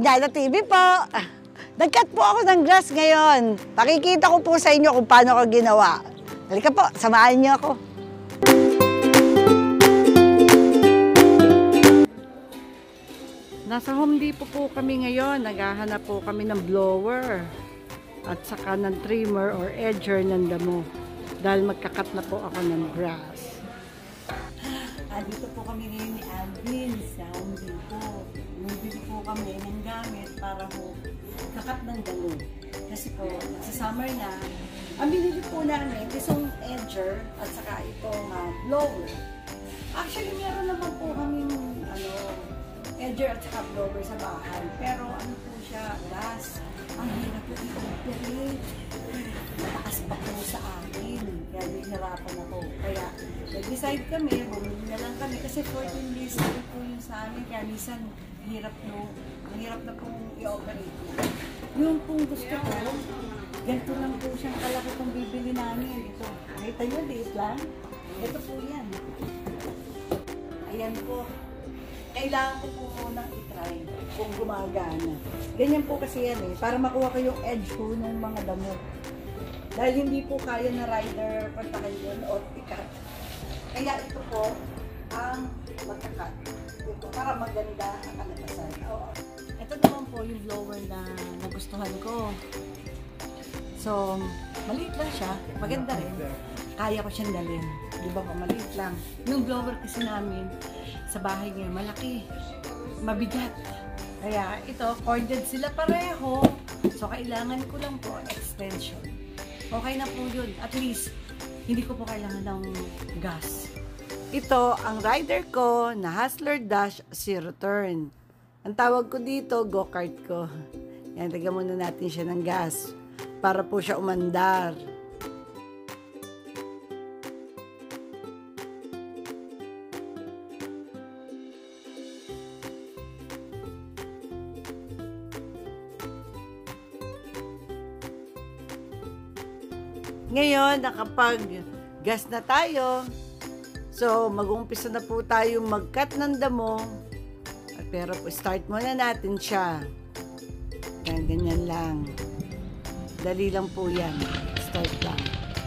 Jana TV po. Nag-cut po ako ng grass ngayon. Pakikita ko po sa inyo kung paano ko ginawa. Halika po, samahan niyo ako. Nasa Home Depot po kami ngayon. Naghahanap po kami ng blower at saka ng trimmer or edger ng damo. Dahil magkakat na po ako ng grass. Dito po kami ngayon ni Alvin sa Home Depot. Bumibili po kami ng gamit para po kakat ng damo. Kasi po, sa summer na, ang binili po namin isang edger at saka itong blower. Actually, meron naman po kaming edger at saka blower sa bahay. Pero ano po siya, gas. Ang hirap po i-operate. Mataas pa po sa akin. Kaya nahihirapan ako. Kaya nag-decide kami, bumili na lang kami. Kasi 14 days na po yung sa amin. Kaya minsan, hirap na pong i-operate na. Yung pong gusto ko, ganito lang po siyang kalaki kung bibili namin. Ito, nakita nyo, liit lang. Ito po yan. Ayan po. Kailangan ko po munang i-try kung gumagana. Ganyan po kasi yan eh, para makuha ko yung edge ko ng mga damo. Dahil hindi po kaya na rider pantakan yun o ikat. Kaya ito po ang magkakat. Ito, para maganda ang kalabasan. Ito naman po yung blower na nagustuhan ko. So, maliit lang siya. Maganda rin. Kaya ko siyang dalhin. Di ba po, maliit lang. Yung blower kasi namin, sa bahay ngayon, malaki, mabigat. Kaya ito, corded sila pareho. So, kailangan ko lang po extension. Okay na po yun. At least, hindi ko po kailangan ng gas. Ito, ang rider ko na Hustler Dash Zero Turn. Ang tawag ko dito, go-kart ko. Yan, lagyan muna natin siya ng gas para po siya umandar. Ngayon, nakapag-gas na tayo. So, mag-uumpisa na po tayo mag-cut ng damo. Pero start muna natin siya. Ganyan lang. Dali lang po yan. Start lang.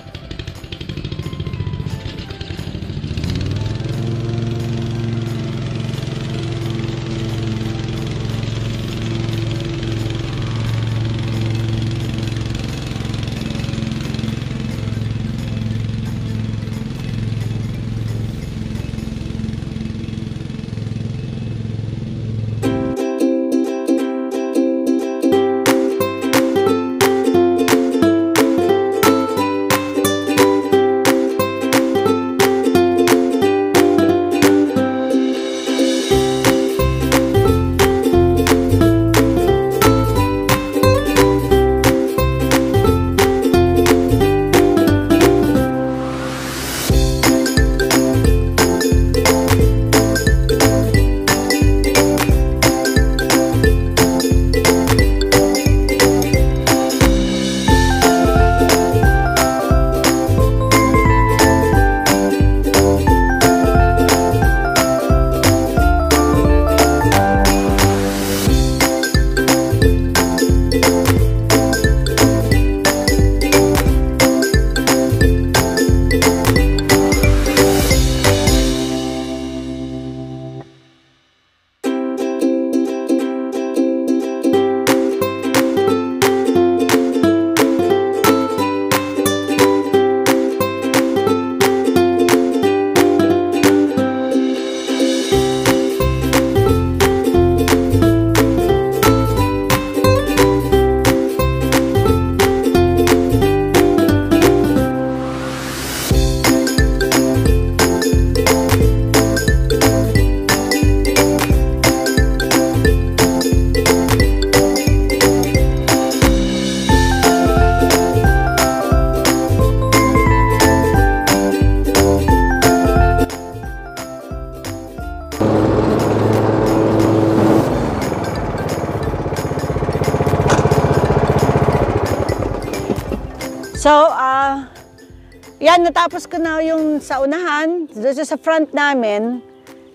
So, yan, natapos ko na yung sa unahan, doon sa front namin.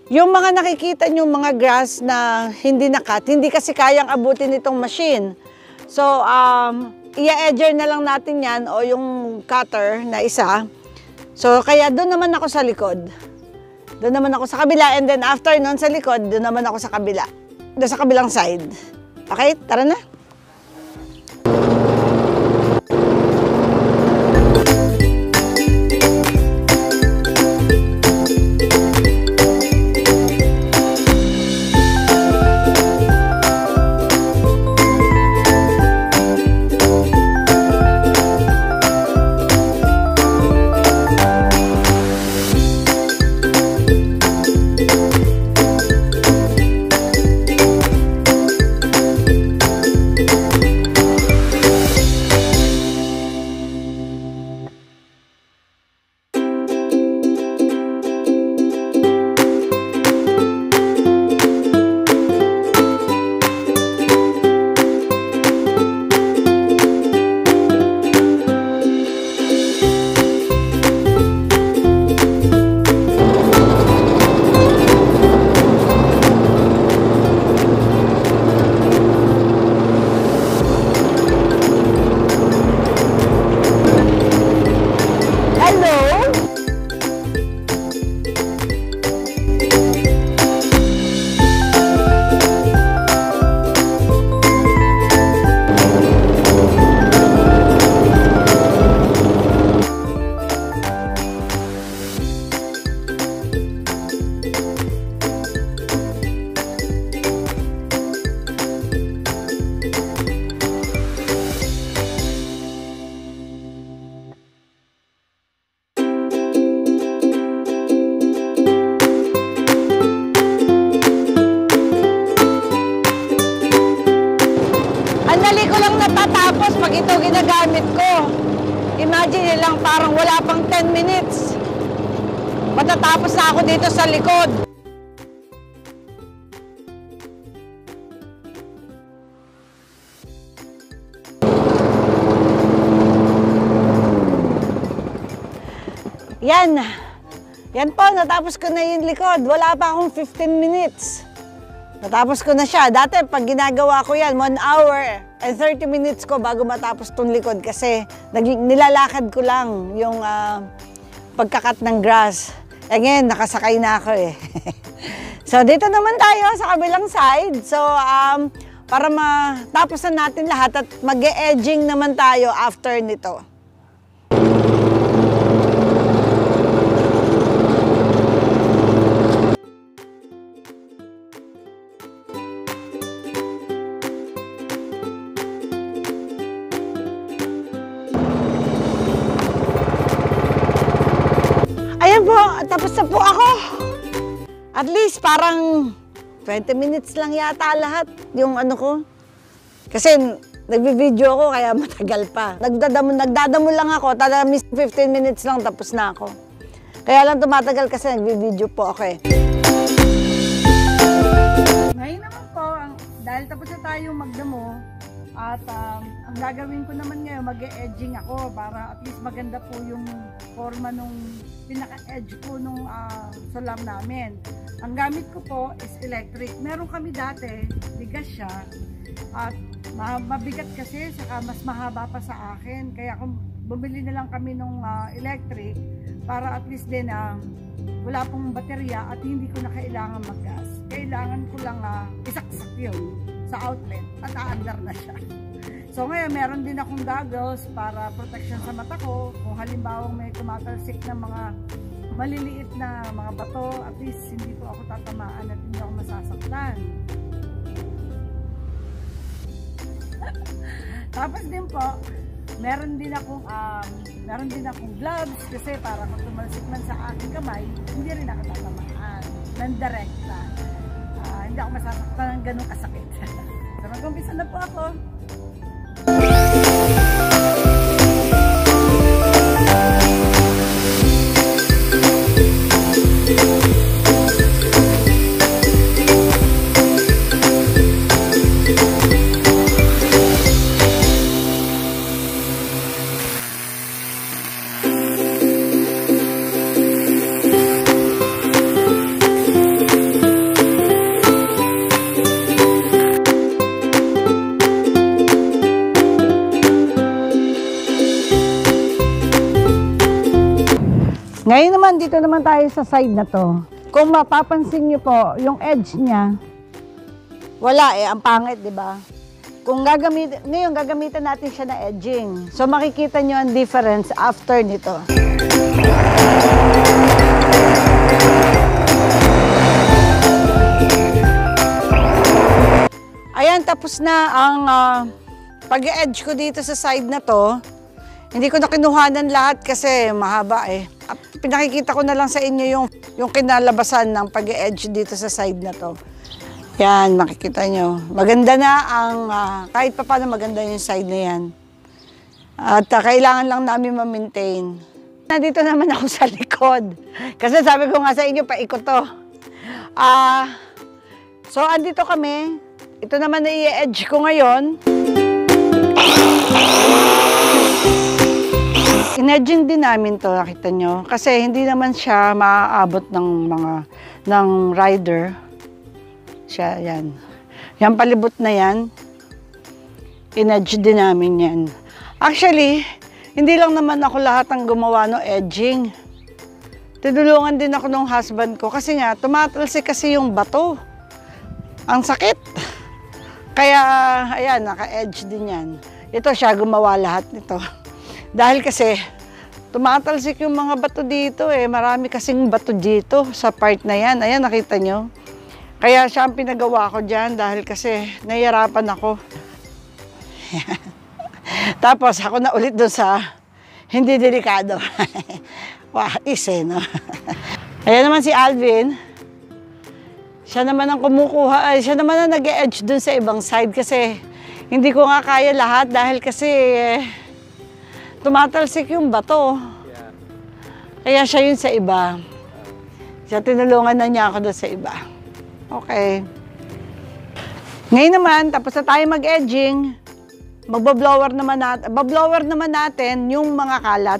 Yung mga nakikita nyo mga grass na hindi na-cut, hindi kasi kayang abutin itong machine. So, i-edger na lang natin yan o yung cutter na isa. So, kaya doon naman ako sa likod. Doon naman ako sa kabila and then after nun sa likod, doon naman ako sa kabila. Doon sa kabilang side. Okay, tara na. Andali ko lang natatapos pag ito ginagamit ko. Imagine lang parang wala pang 10 minutes. Matatapos na ako dito sa likod. Yan. Yan po, natapos ko na yung likod. Wala pa akong 15 minutes. Natapos ko na siya. Dati, pag ginagawa ko yan, 1 hour and 30 minutes ko bago matapos itong likod kasi nilalakad ko lang yung pagkakat ng grass. Eh ngayon, nakasakay na ako eh. So, dito naman tayo sa kabilang side. So, para matapos na natin lahat at mag-edging naman tayo after nito. Ayan po, tapos na po ako. At least parang 20 minutes lang yata lahat yung ano ko. Kasi nagbi-video ako kaya matagal pa. Nagdadamo lang ako, talaga 15 minutes lang tapos na ako. Kaya lang tumatagal kasi nagbi-video po ako eh. Ngayon naman po, dahil tapos na tayong magdamo, at ang gagawin ko naman ngayon, mag-edging ako para at least maganda po yung forma nung pinaka-edge po nung salam namin. Ang gamit ko po is electric. Meron kami dati, bigas siya. At mabigat kasi, saka mas mahaba pa sa akin. Kaya kung bumili na lang kami nung electric, para at least din wala pong baterya at hindi ko na kailangan mag-gas. Kailangan ko lang isaksak yun sa outlet at aandar na siya. So ngayon, meron din akong goggles para protection sa mata ko. Kung halimbawa may tumatalsik na mga maliliit na mga bato, at least hindi po ako tatamaan at hindi ako masasaktan. Tapos din po, meron din akong gloves kasi para kung tumalsik man sa aking kamay, hindi rin ako tatamaan ng direkta. Hindi ako masasaktan ng ganun kasakit. So mag-umpisa na po ako. Ngayon naman, dito naman tayo sa side na to. Kung mapapansin nyo po, yung edge niya, wala ang pangit, di ba? Kung ngayon gagamitan natin siya na edging. So makikita nyo ang difference after nito. Ayan, tapos na ang pag-edge ko dito sa side na to. Hindi ko na kinuhanan lahat kasi mahaba eh. Pinakikita ko na lang sa inyo yung kinalabasan ng pag-edge dito sa side na to. Yan, makikita nyo. Maganda na ang, kahit pa paano maganda yung side na yan. At kailangan lang namin ma-maintain. Nandito naman ako sa likod. Kasi sabi ko nga sa inyo, paikot to. So, andito kami. Ito naman na i-edge ko ngayon. In-edging din namin to, nakita nyo. Kasi hindi naman siya maaabot ng rider. Siya, yan. Yan palibot na yan. In-edge din namin yan. Actually, hindi lang naman ako lahat ang gumawa ng edging. Tinulungan din ako ng husband ko kasi nga, tumatalsik kasi yung bato. Ang sakit. Kaya, ayan, naka-edge din yan. Ito siya, gumawa lahat nito. Dahil kasi, tumatalsik yung mga bato dito eh. Marami kasing bato dito sa part na yan. Ayan, nakita nyo. Kaya siya ang pinagawa ko dyan dahil kasi nahihirapan ako. Tapos ako na ulit doon sa hindi delikado. Wais eh, no? Ayan naman si Alvin. Siya naman ang kumukuha, siya naman ang nag-edge doon sa ibang side kasi hindi ko nga kaya lahat dahil kasi tumatalsik yung bato. Kaya siya yun sa iba. Siya tinulungan na niya ako doon sa iba. Okay. Ngayon naman, tapos na tayo mag-edging, bablower naman natin yung mga kalat.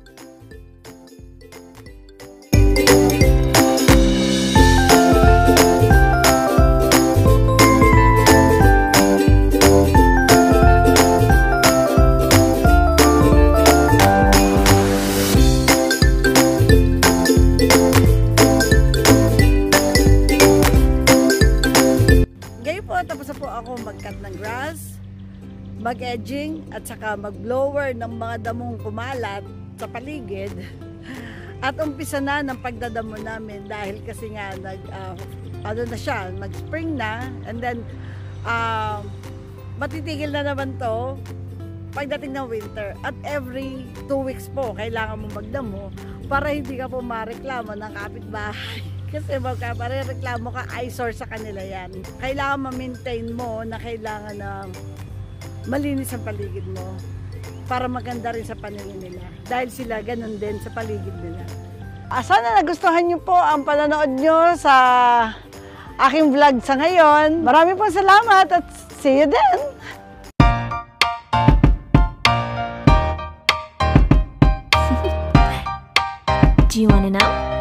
Tapos na po ako mag-cut ng grass, mag-edging, at saka mag-blower ng mga damong kumalat sa paligid. At umpisa na ng pagdadamo namin dahil kasi nga ano na siya, mag-spring na, and then matitigil na naman to pagdating ng winter. At every 2 weeks po, kailangan mo magdamo para hindi ka po mareklamo ng kapitbahay. Kasi magkaparereklamo ka, eyesore sa kanila yan. Kailangan ma-maintain mo na kailangan ng malinis ang paligid mo para maganda rin sa paningin nila. Dahil sila ganun din sa paligid nila. Sana nagustuhan nyo po ang panonood nyo sa aking vlog sa ngayon. Maraming po salamat at see you then! Do you want to know?